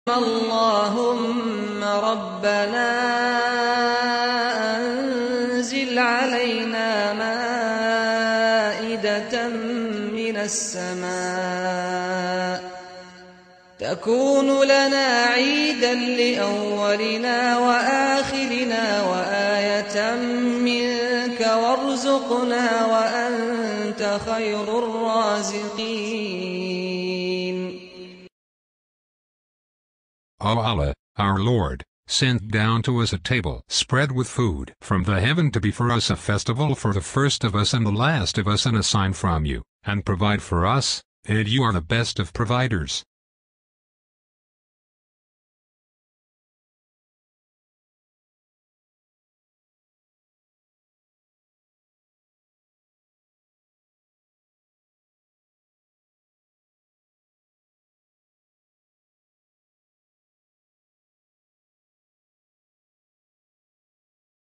اللهم ربنا أنزل علينا مائدة من السماء تكون لنا عيدا لأولنا وآخرنا وآية منك وارزقنا وأنت خير الرازقين. O Allah, our Lord, send down to us a table spread with food from the heaven to be for us a festival for the first of us and the last of us and a sign from you, and provide for us, and you are the best of providers.